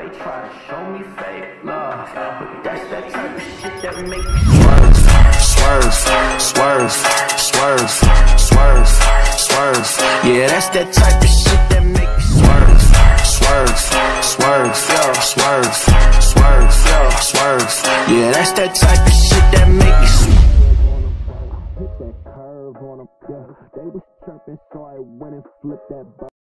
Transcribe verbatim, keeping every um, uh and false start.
they try to show me fake love, but that's that type of shit that make me swerve, swerve, swerve, swerve, swerve. Yeah, that's that type of shit that make me swerve, swerve, swerve, yo, swerve, swerve, yo, swerve. Yeah, that's that type of shit that make me swerve. Hit that curve on 'em, yeah. They was chirping, so I went and flipped that.